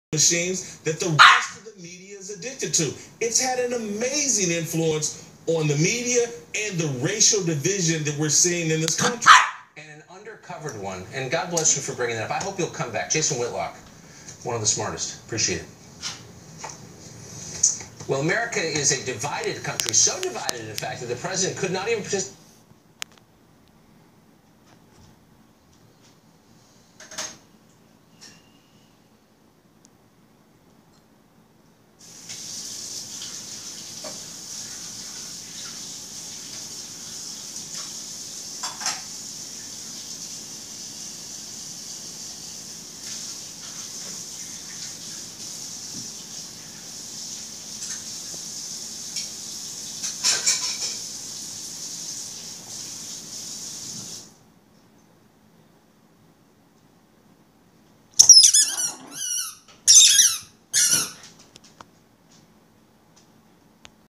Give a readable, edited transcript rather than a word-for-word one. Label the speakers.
Speaker 1: machines that the rest of the media is addicted to. It's had an amazing influence on the media and the racial division that we're seeing in this country.
Speaker 2: And an undercovered one, and God bless you for bringing that up. I hope you'll come back. Jason Whitlock, one of the smartest. Appreciate it. Well, America is a divided country, so divided, in fact, that the president could not even participate